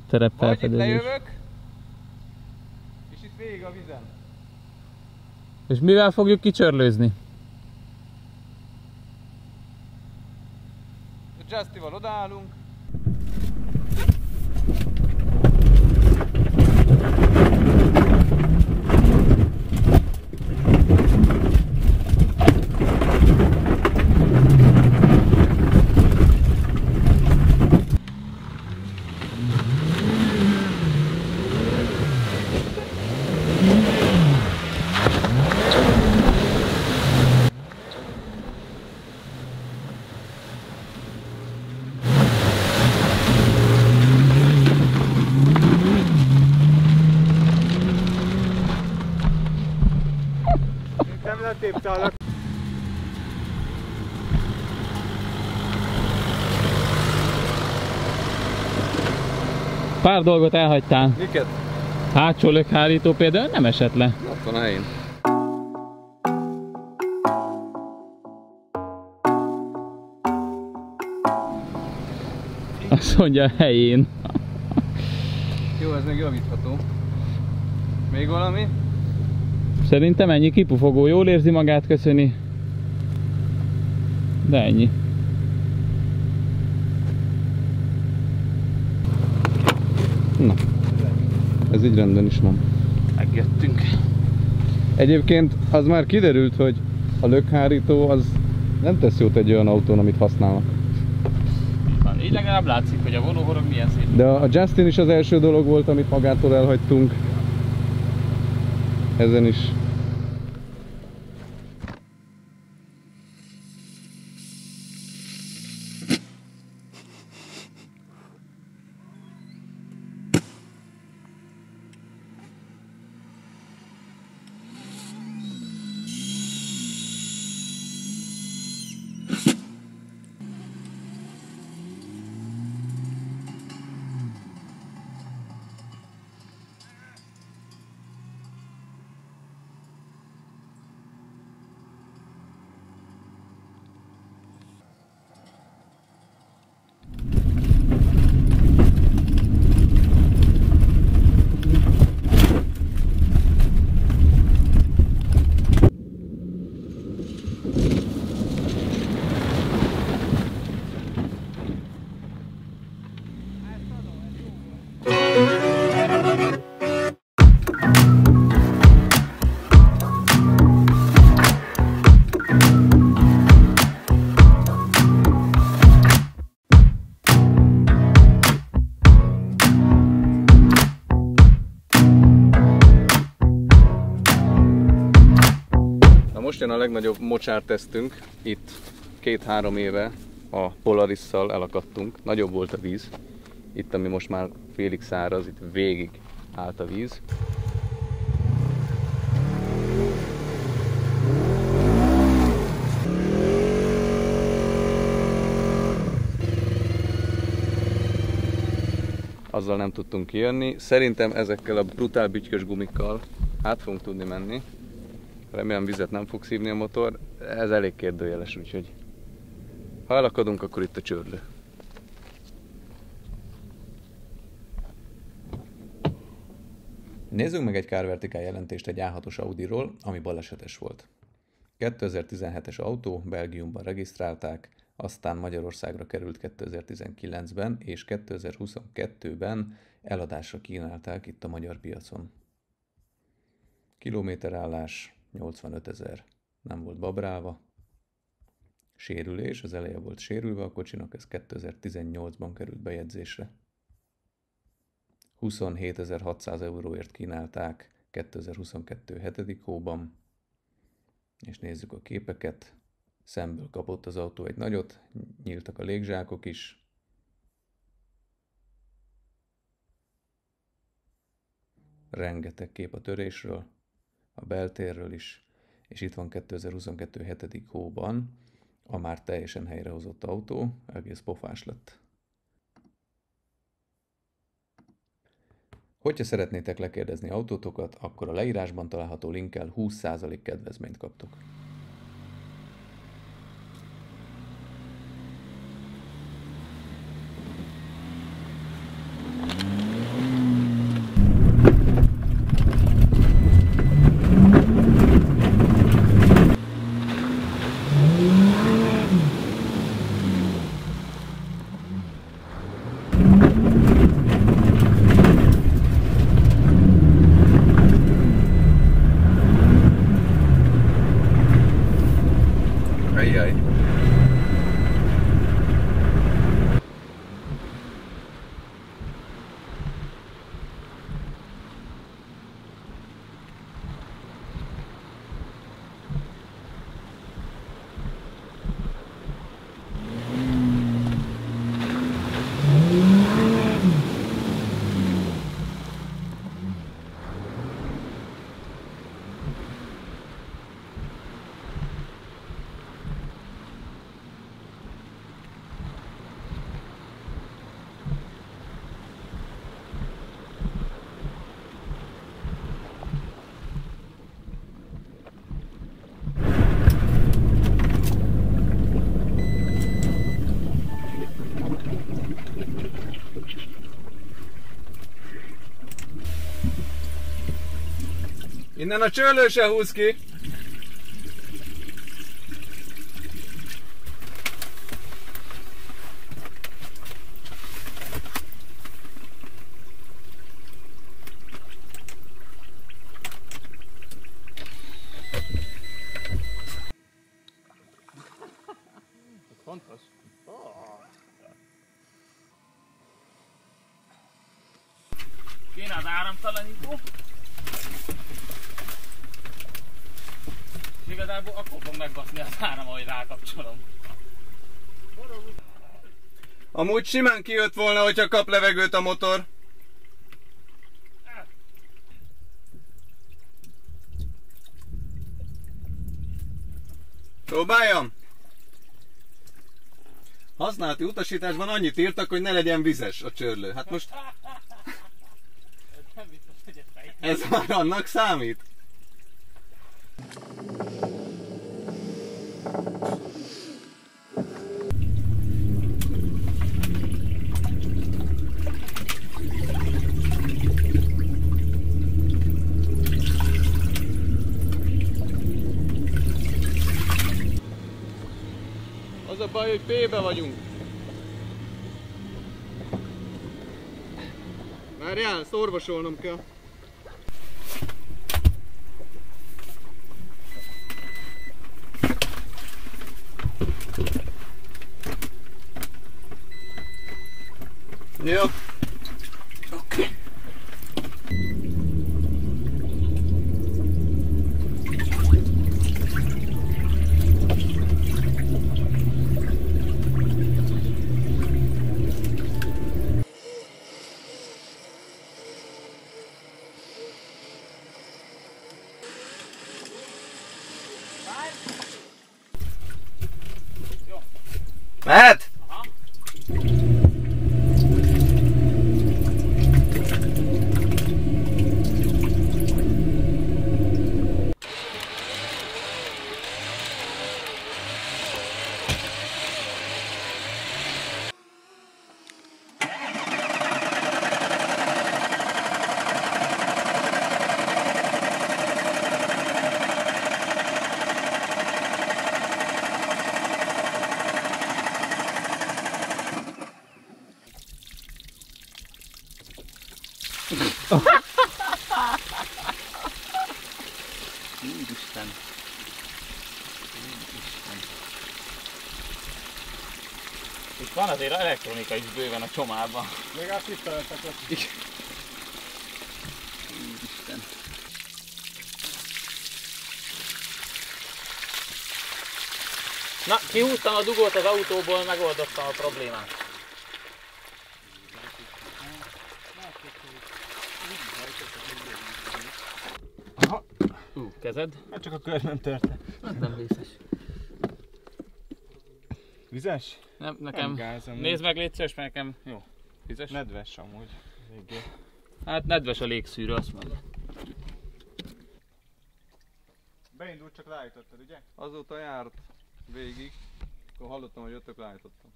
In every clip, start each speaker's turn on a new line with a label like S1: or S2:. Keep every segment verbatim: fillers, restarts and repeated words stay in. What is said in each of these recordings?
S1: terepfelfedezés.
S2: Vagy itt lejövök, és itt végig a vizen.
S1: És mivel fogjuk kicsörlőzni?
S2: A Justival odaállunk. Nem letéptálak.
S1: Pár dolgot elhagytál.
S2: Miket?
S1: Hátsó lökhárító például nem esett le.
S2: Ott van a helyén.
S1: Azt mondja a helyén.
S2: Jó, ez még javítható. Még valami?
S1: Szerintem ennyi, kipufogó, jól érzi magát, köszöni. De ennyi.
S2: Na, ez így rendben is van.
S1: Megjöttünk.
S2: Egyébként az már kiderült, hogy a lökhárító az nem tesz jót egy olyan autón, amit használnak.
S1: Van, így legalább látszik, hogy a vonóhorog milyen szép.
S2: De a Justin is az első dolog volt, amit magától elhagytunk. Ezen is. Most jön a legnagyobb mocsártesztünk. Itt két-három éve a Polarisszal elakadtunk. Nagyobb volt a víz. Itt, ami most már félig száraz, itt végig állt a víz. Azzal nem tudtunk kijönni. Szerintem ezekkel a brutál bütykös gumikkal át fogunk tudni menni. Remélem vizet nem fog szívni a motor. Ez elég kérdőjeles, úgyhogy ha elakadunk, akkor itt a csörlő.
S3: Nézzünk meg egy kárvertikál jelentést egy á hatos Audiról, ami balesetes volt. kétezer-tizenhetes autó, Belgiumban regisztrálták, aztán Magyarországra került kétezer-tizenkilencben, és kétezer-huszonkettőben eladásra kínálták itt a magyar piacon. Kilométerállás nyolcvanötezer, nem volt babrálva. Sérülés, az eleje volt sérülve a kocsinak, ez kétezer-tizennyolcban került bejegyzésre. huszonhétezer-hatszáz euróért kínálták kétezer-huszonkettő hetedik hóban, és nézzük a képeket. Szemből kapott az autó egy nagyot, nyíltak a légzsákok is. Rengeteg kép a törésről, a beltérről is, és itt van kétezer-huszonkettő hetedik hóban a már teljesen helyrehozott autó, egész pofás lett. Hogyha szeretnétek lekérdezni autótokat, akkor a leírásban található linkkel húsz százalék kedvezményt kaptok.
S2: Innen a csőlő se húz ki!
S1: Fontos. Kéne az áramtalanító. És igazából akkor fog megbaszni az áram, ahogy rákapcsolom.
S2: Amúgy simán kijött volna, hogyha kap levegőt a motor. Próbáljam! Használati utasításban annyit írtak, hogy ne legyen vizes a csőrlő. Hát most... Ez már annak számít? Az a baj, hogy P-be vagyunk. Várjál, ezt orvosolnom kell. Jó. Oké. Mehet?
S1: Aha. Úristen. Úristen. Itt van azért elektronika is bőven a csomában.
S4: Még azt itt találtak le.
S1: Úristen. Na, kihúztam a dugót az autóból, megoldottam a problémát.
S4: Aha.
S1: Ú, kezed?
S4: Hát csak a kör nem törte.
S1: Hát nem vészes.
S4: Vizes?
S1: Nem, nekem.
S4: Nem gáz, amúgy.
S1: Nézd meg, légy szíves, mert nekem jó. Vizes?
S4: Nedves amúgy. Végül.
S1: Hát nedves a légszűrő, azt mondja.
S4: Beindult, csak leállítottad, ugye?
S2: Azóta járt végig, akkor hallottam, hogy jöttök, leállítottam.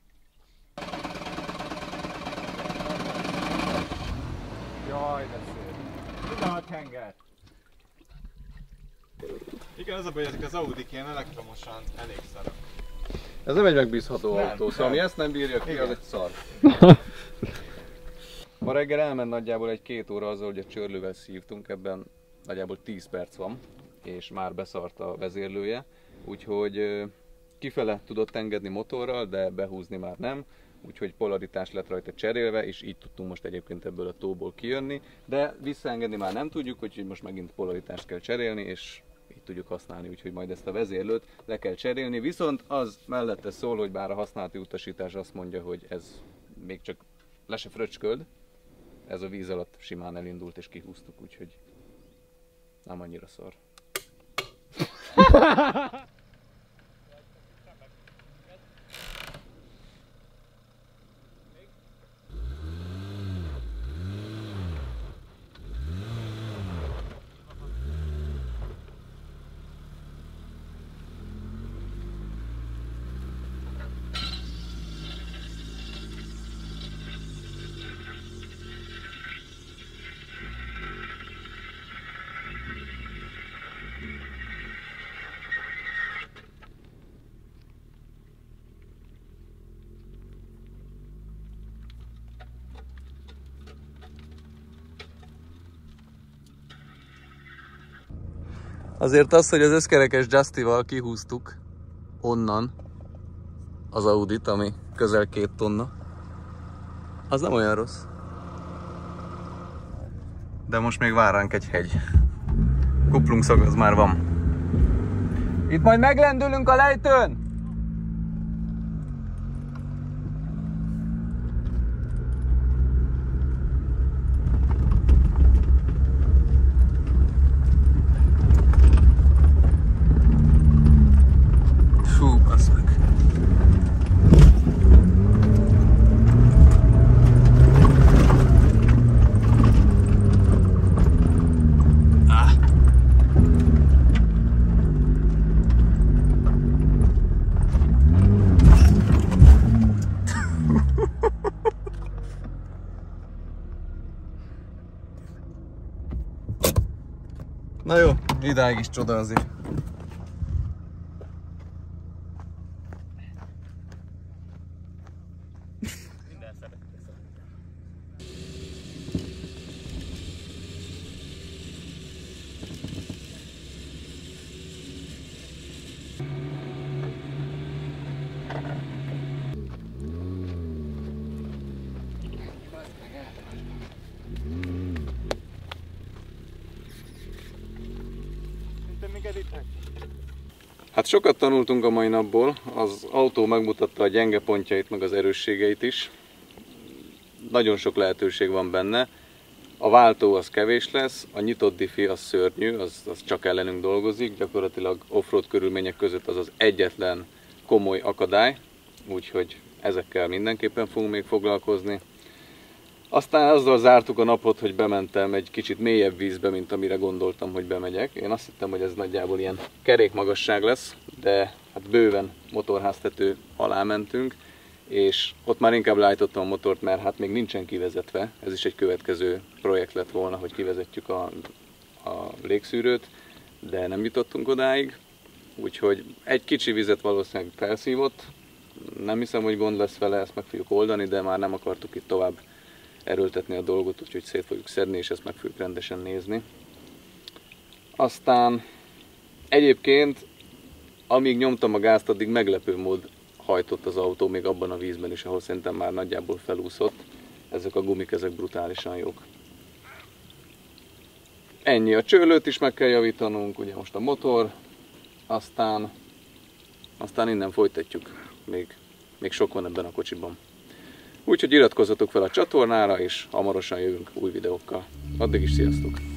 S4: Jaj, de szép. Ide a tenger. Igen, az a baj, hogy ezek az Audik ilyen elektromosan elég szarak.
S2: Ez nem egy megbízható
S4: Nem,
S2: autó, szóval
S4: nem.
S2: ami ezt nem bírja ki,
S4: Igen.
S2: az egy szar. Ma reggel elment nagyjából egy két óra azzal, hogy a csőrlővel szívtunk, ebben nagyjából tíz perc van, és már beszart a vezérlője, úgyhogy ö, kifele tudott engedni motorral, de behúzni már nem, úgyhogy polaritás lett rajta cserélve, és így tudtunk most egyébként ebből a tóból kijönni, de visszaengedni már nem tudjuk, úgyhogy most megint polaritást kell cserélni, és így tudjuk használni, úgyhogy majd ezt a vezérlőt le kell cserélni, viszont az mellette szól, hogy bár a használati utasítás azt mondja, hogy ez még csak le se fröcsköld, ez a víz alatt simán elindult és kihúztuk, úgyhogy nem annyira szar. Azért az, hogy az összkerekes Justy-val kihúztuk onnan az Audit, ami közel két tonna, az nem olyan rossz. De most még vár ránk egy hegy. Kuplungszag az már van. Itt majd meglendülünk a lejtőn! Fú, bassz meg. Na jó, idáig is csoda azért.
S1: Minden szeretettel.
S2: Hát sokat tanultunk a mai napból, az autó megmutatta a gyenge pontjait, meg az erősségeit is. Nagyon sok lehetőség van benne. A váltó az kevés lesz, a nyitott diffi az szörnyű, az, az csak ellenünk dolgozik, gyakorlatilag offroad körülmények között az az egyetlen komoly akadály, úgyhogy ezekkel mindenképpen fogunk még foglalkozni. Aztán azzal zártuk a napot, hogy bementem egy kicsit mélyebb vízbe, mint amire gondoltam, hogy bemegyek. Én azt hittem, hogy ez nagyjából ilyen kerékmagasság lesz, de hát bőven motorháztető alá mentünk, és ott már inkább leállítottam a motort, mert hát még nincsen kivezetve. Ez is egy következő projekt lett volna, hogy kivezetjük a, a légszűrőt, de nem jutottunk odáig. Úgyhogy egy kicsi vizet valószínűleg felszívott. Nem hiszem, hogy gond lesz vele, ezt meg fogjuk oldani, de már nem akartuk itt tovább erőltetni a dolgot, úgyhogy szét fogjuk szedni, és ezt meg fogjuk rendesen nézni. Aztán egyébként, amíg nyomtam a gázt, addig meglepő mód hajtott az autó, még abban a vízben is, ahol szerintem már nagyjából felúszott. Ezek a gumik, ezek brutálisan jók. Ennyi, a csőlőt is meg kell javítanunk, ugye most a motor, aztán, aztán innen folytatjuk. Még, még sok van ebben a kocsiban. Úgyhogy iratkozzatok fel a csatornára, és hamarosan jövünk új videókkal. Addig is sziasztok!